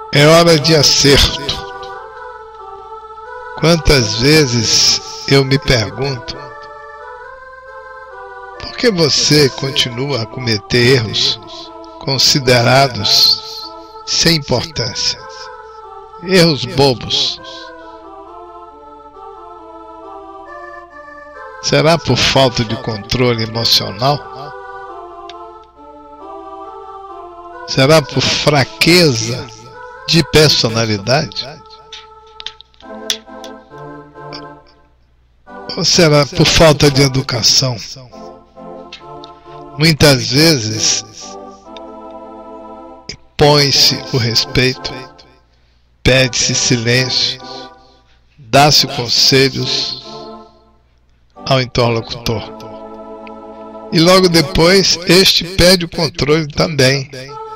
É hora de acerto. Quantas vezes eu me pergunto, por que você continua a cometer erros considerados sem importância? Erros bobos. Será por falta de controle emocional? Será por fraqueza de personalidade? Ou será por falta de educação? Muitas vezes impõe-se o respeito, pede-se silêncio, dá-se conselhos ao interlocutor. E logo depois este pede o controle também.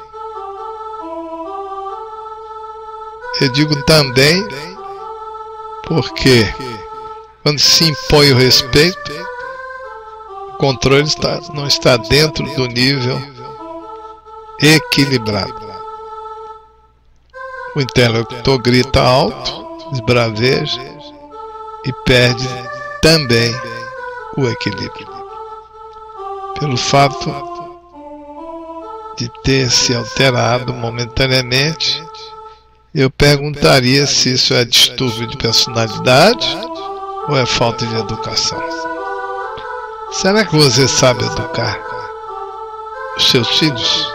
Eu digo também porque quando se impõe o respeito, o controle não está dentro do nível equilibrado. O interlocutor grita alto, esbraveja e perde também o equilíbrio. Pelo fato de ter se alterado momentaneamente, eu perguntaria se isso é distúrbio de personalidade ou é falta de educação. Será que você sabe educar os seus filhos?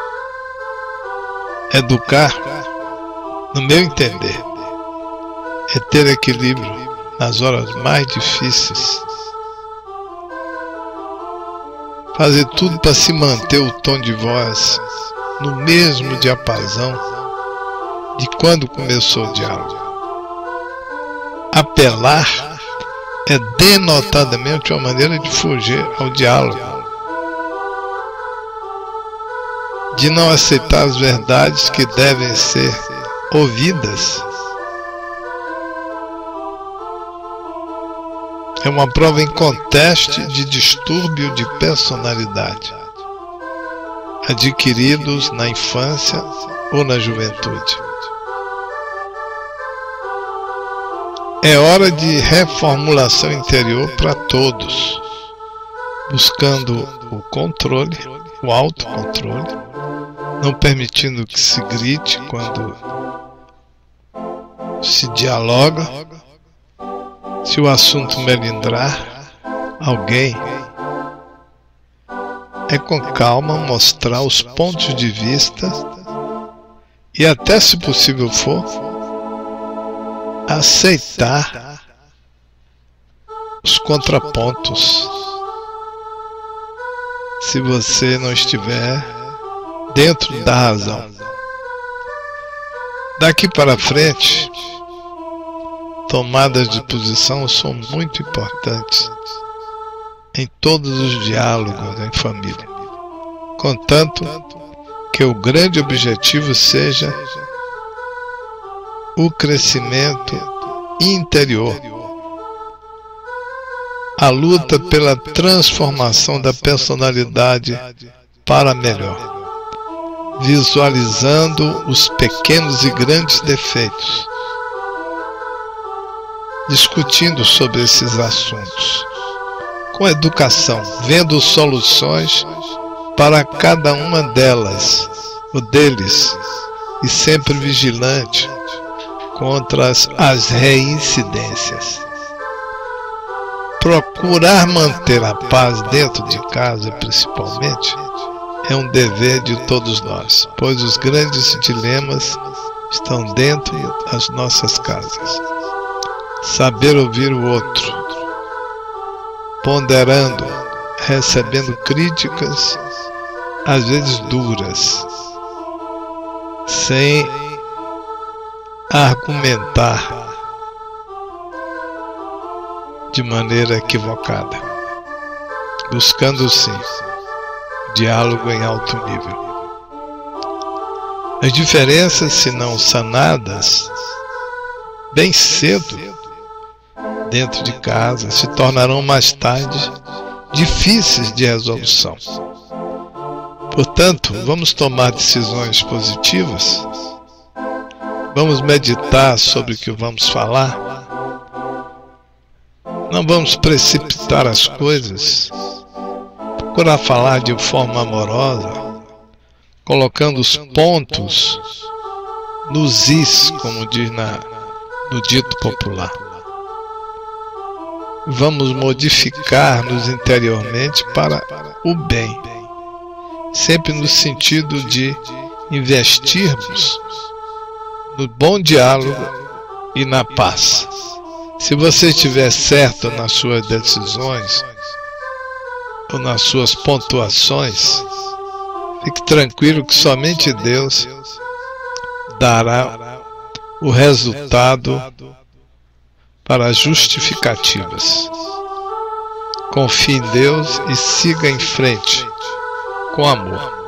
Educar, no meu entender, é ter equilíbrio nas horas mais difíceis. Fazer tudo para se manter o tom de voz no mesmo diapasão de quando começou o diálogo. Apelar é denotadamente uma maneira de fugir ao diálogo, de não aceitar as verdades que devem ser ouvidas. É uma prova inconteste de distúrbio de personalidade, adquiridos na infância ou na juventude. É hora de reformulação interior para todos, buscando o controle, o autocontrole, não permitindo que se grite quando se dialoga. Se o assunto melindrar alguém, é com calma mostrar os pontos de vista e até, se possível for, aceitar os contrapontos, se você não estiver dentro da razão. Daqui para frente, tomadas de posição são muito importantes em todos os diálogos em família, contanto que o grande objetivo seja o crescimento interior, a luta pela transformação da personalidade para melhor, visualizando os pequenos e grandes defeitos, discutindo sobre esses assuntos, com educação, vendo soluções para cada uma delas, ou deles, e sempre vigilante contra as reincidências. Procurar manter a paz dentro de casa, principalmente, é um dever de todos nós, pois os grandes dilemas estão dentro das nossas casas. Saber ouvir o outro, ponderando, recebendo críticas, às vezes duras, sem argumentar de maneira equivocada, buscando sim diálogo em alto nível. As diferenças, se não sanadas bem cedo dentro de casa, se tornarão mais tarde difíceis de resolução. Portanto, vamos tomar decisões positivas Vamos meditar sobre o que vamos falar. Não vamos precipitar as coisas. Procurar falar de forma amorosa, colocando os pontos nos is, como diz no dito popular. Vamos modificar-nos interiormente para o bem, sempre no sentido de investirmos no bom diálogo e na paz. Se você estiver certo nas suas decisões ou nas suas pontuações, fique tranquilo que somente Deus dará o resultado para as justificativas. Confie em Deus e siga em frente com amor.